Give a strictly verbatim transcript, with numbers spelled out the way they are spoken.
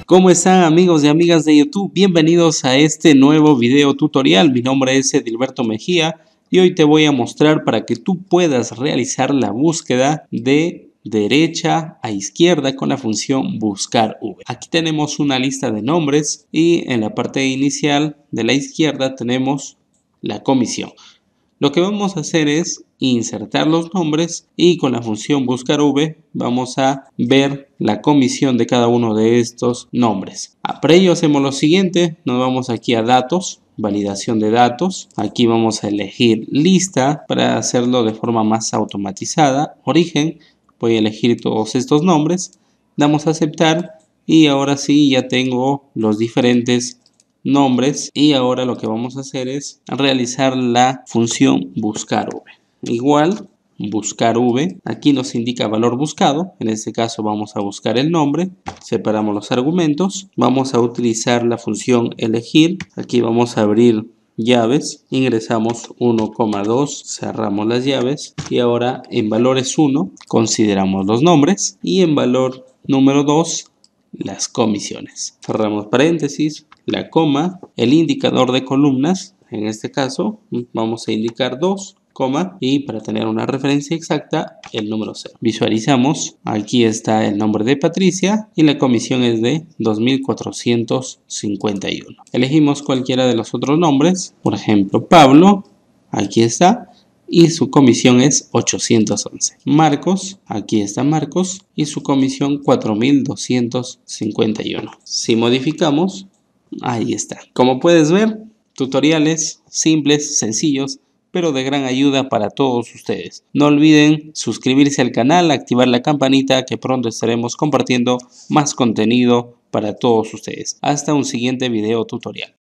¿Cómo están amigos y amigas de YouTube? Bienvenidos a este nuevo video tutorial. Mi nombre es Edilberto Mejía y hoy te voy a mostrar para que tú puedas realizar la búsqueda de derecha a izquierda con la función buscar V. Aquí tenemos una lista de nombres y en la parte inicial de la izquierda tenemos la comisión. Lo que vamos a hacer es insertar los nombres y con la función buscar V vamos a ver la comisión de cada uno de estos nombres. Para ello hacemos lo siguiente, nos vamos aquí a datos, validación de datos. Aquí vamos a elegir lista para hacerlo de forma más automatizada. Origen, voy a elegir todos estos nombres, damos a aceptar y ahora sí ya tengo los diferentes nombres y ahora lo que vamos a hacer es realizar la función buscar V. Igual buscar V, aquí nos indica valor buscado, en este caso vamos a buscar el nombre, separamos los argumentos, vamos a utilizar la función elegir, aquí vamos a abrir llaves, ingresamos uno coma dos, cerramos las llaves y ahora en valores uno consideramos los nombres y en valor número dos las comisiones. Cerramos paréntesis, la coma, el indicador de columnas, en este caso vamos a indicar dos, coma, y para tener una referencia exacta el número cero. Visualizamos, aquí está el nombre de Patricia y la comisión es de dos mil cuatrocientos cincuenta y uno. Elegimos cualquiera de los otros nombres, por ejemplo Pablo, aquí está, y su comisión es ochocientos once. Marcos, aquí está Marcos y su comisión cuatro mil doscientos cincuenta y uno. Si modificamos, ahí está. Como puedes ver, tutoriales simples, sencillos, pero de gran ayuda para todos ustedes. No olviden suscribirse al canal, activar la campanita que pronto estaremos compartiendo más contenido para todos ustedes. Hasta un siguiente video tutorial.